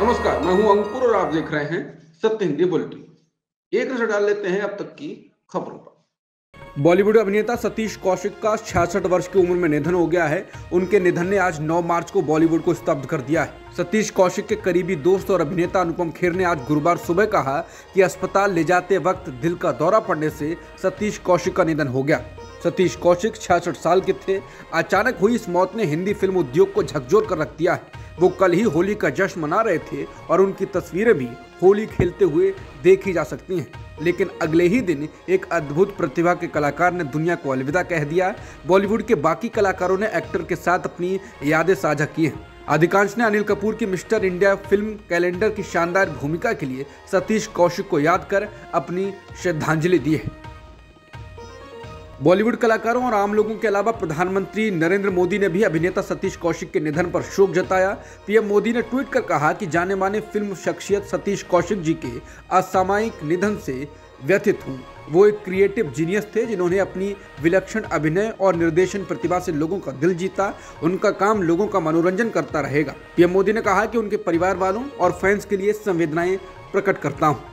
नमस्कार, मैं हूं अंकुर और आप देख रहे हैं सत्य हिंदी बुलेटिन। एक नजर डाल लेते हैं अब तक की खबरों पर। बॉलीवुड अभिनेता सतीश कौशिक का 66 वर्ष की उम्र में निधन हो गया है। उनके निधन ने आज 9 मार्च को बॉलीवुड को स्तब्ध कर दिया है। सतीश कौशिक के करीबी दोस्त और अभिनेता अनुपम खेर ने आज गुरुवार सुबह कहा कि अस्पताल ले जाते वक्त दिल का दौरा पड़ने से सतीश कौशिक का निधन हो गया। सतीश कौशिक 66 साल के थे। अचानक हुई इस मौत ने हिंदी फिल्म उद्योग को झकझोर कर रख दिया है। वो कल ही होली का जश्न मना रहे थे और उनकी तस्वीरें भी होली खेलते हुए देखी जा सकती हैं। लेकिन अगले ही दिन एक अद्भुत प्रतिभा के कलाकार ने दुनिया को अलविदा कह दिया। बॉलीवुड के बाकी कलाकारों ने एक्टर के साथ अपनी यादें साझा की हैं। अधिकांश ने अनिल कपूर की मिस्टर इंडिया फिल्म कैलेंडर की शानदार भूमिका के लिए सतीश कौशिक को याद कर अपनी श्रद्धांजलि दी है। बॉलीवुड कलाकारों और आम लोगों के अलावा प्रधानमंत्री नरेंद्र मोदी ने भी अभिनेता सतीश कौशिक के निधन पर शोक जताया। पीएम मोदी ने ट्वीट कर कहा कि जाने माने फिल्म शख्सियत सतीश कौशिक जी के असामयिक निधन से व्यथित हूं। वो एक क्रिएटिव जीनियस थे जिन्होंने अपनी विलक्षण अभिनय और निर्देशन प्रतिभा से लोगों का दिल जीता। उनका काम लोगों का मनोरंजन करता रहेगा। पीएम मोदी ने कहा कि उनके परिवार वालों और फैंस के लिए संवेदनाएं प्रकट करता हूं।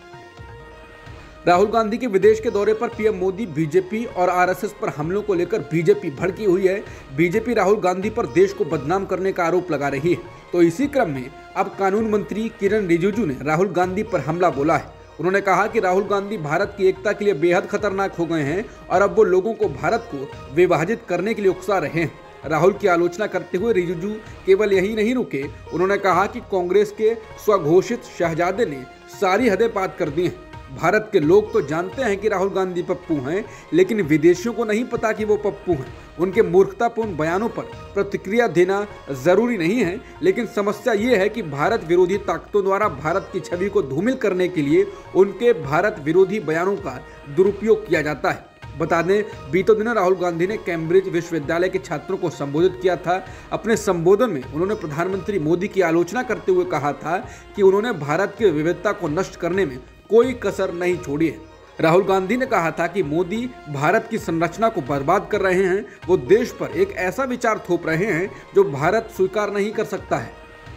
राहुल गांधी के विदेश के दौरे पर पीएम मोदी बीजेपी और आरएसएस पर हमलों को लेकर बीजेपी भड़की हुई है। बीजेपी राहुल गांधी पर देश को बदनाम करने का आरोप लगा रही है। तो इसी क्रम में अब कानून मंत्री किरण रिजिजू ने राहुल गांधी पर हमला बोला है। उन्होंने कहा कि राहुल गांधी भारत की एकता के लिए बेहद खतरनाक हो गए हैं और अब वो लोगों को भारत को विभाजित करने के लिए उकसा रहे हैं। राहुल की आलोचना करते हुए रिजिजू केवल यही नहीं रुके, उन्होंने कहा कि कांग्रेस के स्वघोषित शहजादे ने सारी हदें पार कर दी हैं। भारत के लोग तो जानते हैं कि राहुल गांधी पप्पू हैं, लेकिन विदेशियों को नहीं पता कि वो पप्पू हैं। उनके मूर्खतापूर्ण बयानों पर प्रतिक्रिया देना जरूरी नहीं है, लेकिन समस्या ये है कि भारत विरोधी ताकतों द्वारा भारत की छवि को धूमिल करने के लिए उनके भारत विरोधी बयानों का दुरुपयोग किया जाता है। बता दें, बीते दिनों राहुल गांधी ने कैम्ब्रिज विश्वविद्यालय के छात्रों को संबोधित किया था। अपने संबोधन में उन्होंने प्रधानमंत्री मोदी की आलोचना करते हुए कहा था कि उन्होंने भारत की विविधता को नष्ट करने में कोई कसर नहीं छोड़ी है। राहुल गांधी ने कहा था कि मोदी भारत की संरचना को बर्बाद कर रहे हैं। वो देश पर एक ऐसा विचार थोप रहे हैं जो भारत स्वीकार नहीं कर सकता है।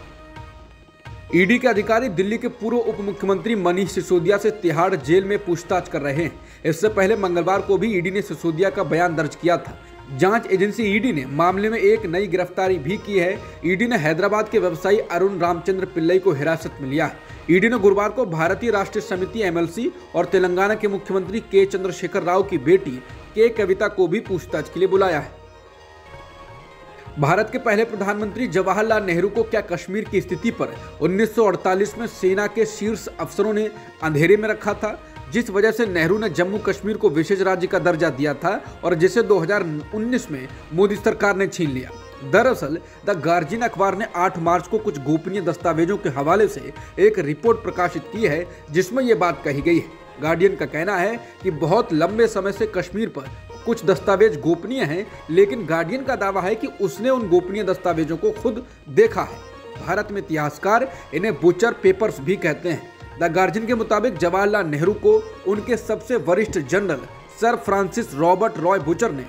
ईडी के अधिकारी दिल्ली के पूर्व उप मुख्यमंत्री मनीष सिसोदिया से तिहाड़ जेल में पूछताछ कर रहे हैं। इससे पहले मंगलवार को भी ईडी ने सिसोदिया का बयान दर्ज किया था। जांच एजेंसी ईडी ने मामले में एक नई गिरफ्तारी भी की है। ईडी ने हैदराबाद के व्यवसायी अरुण रामचंद्र पिल्लई को हिरासत में लिया है। ईडी ने गुरुवार को भारतीय राष्ट्रीय समिति एमएलसी और तेलंगाना के मुख्यमंत्री के चंद्रशेखर राव की बेटी के कविता को भी पूछताछ के लिए बुलाया है। भारत के पहले प्रधानमंत्री जवाहरलाल नेहरू को क्या कश्मीर की स्थिति पर 1948 में सेना के शीर्ष अफसरों ने अंधेरे में रखा था, जिस वजह से नेहरू ने जम्मू कश्मीर को विशेष राज्य का दर्जा दिया था और जिसे 2019 में मोदी सरकार ने छीन लिया। दरअसल द गार्जियन अखबार ने 8 मार्च को कुछ गोपनीय दस्तावेजों के हवाले से एक रिपोर्ट प्रकाशित की है, जिसमें यह बात कही गई है। गार्डियन का कहना है कि बहुत लंबे समय से कश्मीर पर कुछ दस्तावेज गोपनीय हैं, लेकिन गार्डियन का दावा है कि उसने उन गोपनीय दस्तावेजों को खुद देखा है। भारत में इतिहासकार इन्हें बुचर पेपर्स भी कहते हैं। द गार्जियन के मुताबिक जवाहरलाल नेहरू को उनके सबसे वरिष्ठ general Sir Francis Robert Roy Bucher ने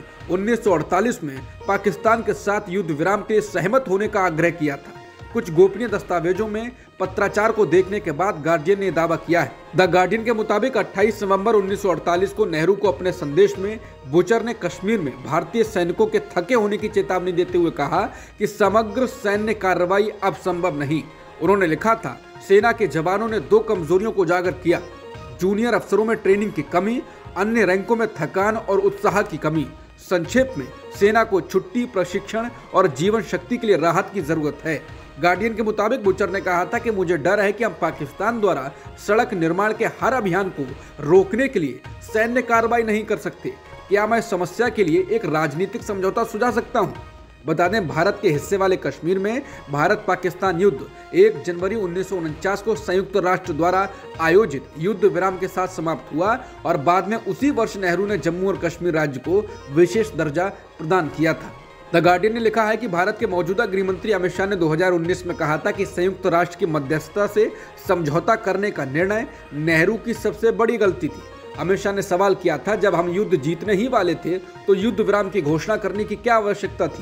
1948 में पाकिस्तान के साथ युद्ध विराम के सहमत होने का आग्रह किया था। कुछ गोपनीय दस्तावेजों में पत्राचार को देखने के बाद गार्डियन ने दावा किया है। द गार्डियन के मुताबिक 28 नवंबर 1948 को नेहरू को अपने संदेश में बुचर ने कश्मीर में भारतीय सैनिकों के थके होने की चेतावनी देते हुए कहा कि समग्र सैन्य कार्रवाई अब संभव नहीं। उन्होंने लिखा था, सेना के जवानों ने 2 कमजोरियों को उजागर किया: जूनियर अफसरों में ट्रेनिंग की कमी, अन्य रैंकों में थकान और उत्साह की कमी। संक्षेप में, सेना को छुट्टी, प्रशिक्षण और जीवन शक्ति के लिए राहत की जरूरत है। गार्डियन के मुताबिक बुचर ने कहा था कि मुझे डर है कि हम पाकिस्तान द्वारा सड़क निर्माण के हर अभियान को रोकने के लिए सैन्य कार्रवाई नहीं कर सकते। क्या मैं समस्या के लिए एक राजनीतिक समझौता सुझा सकता हूं? बता दें, भारत के हिस्से वाले कश्मीर में भारत पाकिस्तान युद्ध 1 जनवरी 1949 को संयुक्त राष्ट्र द्वारा आयोजित युद्ध विराम के साथ समाप्त हुआ और बाद में उसी वर्ष नेहरू ने जम्मू और कश्मीर राज्य को विशेष दर्जा प्रदान किया था। द गार्डियन ने लिखा है कि भारत के मौजूदा गृहमंत्री अमित शाह ने 2019 में कहा था कि संयुक्त राष्ट्र की मध्यस्थता से समझौता करने का निर्णय नेहरू की सबसे बड़ी गलती थी। अमित शाह ने सवाल किया था, जब हम युद्ध जीतने ही वाले थे तो युद्ध विराम की घोषणा करने की क्या आवश्यकता थी?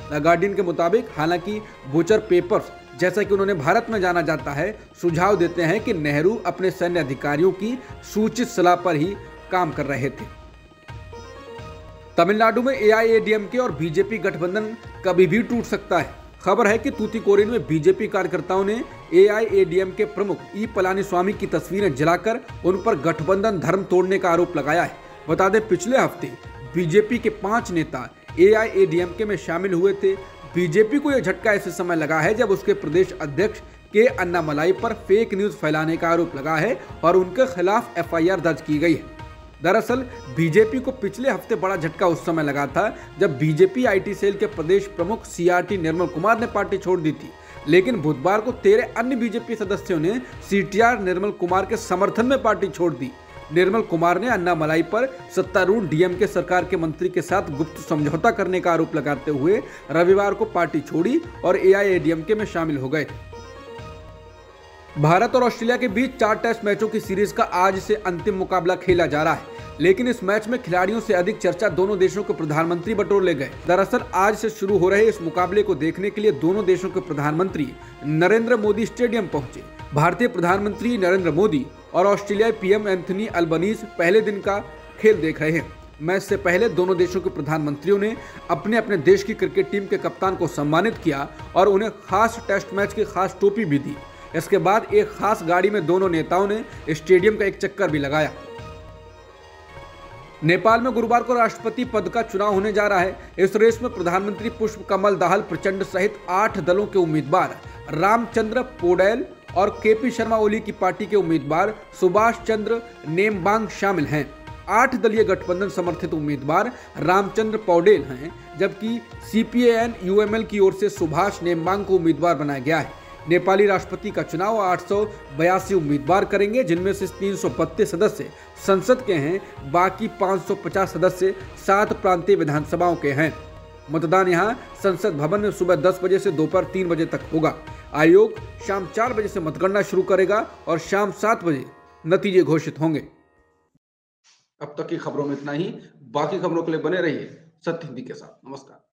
द गार्डियन के मुताबिक हालांकि बुचर पेपर्स, जैसा कि उन्होंने भारत में जाना जाता है, सुझाव देते हैं कि नेहरू अपने सैन्य अधिकारियों की सूचित सलाह पर ही काम कर रहे थे। तमिलनाडु में एआईएडीएमके और बीजेपी गठबंधन कभी भी टूट सकता है। खबर है कि तूतीकोरिन में बीजेपी कार्यकर्ताओं ने एआईएडीएमके प्रमुख ई पलानीस्वामी की तस्वीरें जलाकर उन पर गठबंधन धर्म तोड़ने का आरोप लगाया है। बता दें, पिछले हफ्ते बीजेपी के 5 नेता एआईएडीएमके में शामिल हुए थे। बीजेपी को यह झटका ऐसे समय लगा है जब उसके प्रदेश अध्यक्ष के अन्नामलाई पर फेक न्यूज फैलाने का आरोप लगा है और उनके खिलाफ एफआईआर दर्ज की गई है। दरअसल बीजेपी को पिछले हफ्ते बड़ा झटका उस समय लगा था जब बीजेपी आईटी सेल के प्रदेश प्रमुख सीआरटी निर्मल कुमार ने पार्टी छोड़ दी थी। लेकिन बुधवार को 13 अन्य बीजेपी सदस्यों ने सीटीआर निर्मल कुमार के समर्थन में पार्टी छोड़ दी। निर्मल कुमार ने अन्नामलाई पर सत्तारूढ़ डीएमके सरकार के मंत्री के साथ गुप्त समझौता करने का आरोप लगाते हुए रविवार को पार्टी छोड़ी और एआईएडीएमके में शामिल हो गए। भारत और ऑस्ट्रेलिया के बीच 4 टेस्ट मैचों की सीरीज का आज से अंतिम मुकाबला खेला जा रहा है, लेकिन इस मैच में खिलाड़ियों से अधिक चर्चा दोनों देशों के प्रधानमंत्री बटोर ले गए। दरअसल आज से शुरू हो रहे इस मुकाबले को देखने के लिए दोनों देशों के प्रधानमंत्री नरेंद्र मोदी स्टेडियम पहुंचे। भारतीय प्रधानमंत्री नरेंद्र मोदी और ऑस्ट्रेलियाई पीएम एंथनी अल्बनीज पहले दिन का खेल देख रहे हैं। मैच से पहले दोनों देशों के प्रधानमंत्रियों ने अपने अपने देश की क्रिकेट टीम के कप्तान को सम्मानित किया और उन्हें खास टेस्ट मैच की खास टोपी भी दी। इसके बाद एक खास गाड़ी में दोनों नेताओं ने स्टेडियम का एक चक्कर भी लगाया। नेपाल में गुरुवार को राष्ट्रपति पद का चुनाव होने जा रहा है। इस रेस में प्रधानमंत्री पुष्प कमल दाहाल प्रचंड सहित 8 दलों के उम्मीदवार रामचंद्र पौडेल और केपी शर्मा ओली की पार्टी के उम्मीदवार सुभाष चंद्र नेमबांग शामिल हैं। 8 दलीय गठबंधन समर्थित उम्मीदवार रामचंद्र पौडेल हैं, जबकि सीपीएन यूएमएल की ओर से सुभाष नेमबांग को उम्मीदवार बनाया गया है। नेपाली राष्ट्रपति का चुनाव 882 उम्मीदवार करेंगे, जिनमें से 332 सदस्य संसद के हैं, बाकी 550 सदस्य 7 प्रांतीय विधानसभाओं के हैं। मतदान यहां संसद भवन में सुबह 10 बजे से दोपहर 3 बजे तक होगा। आयोग शाम 4 बजे से मतगणना शुरू करेगा और शाम 7 बजे नतीजे घोषित होंगे। अब तक की खबरों में इतना ही। बाकी खबरों के लिए बने रहिए सत्य हिंदी के साथ। नमस्कार।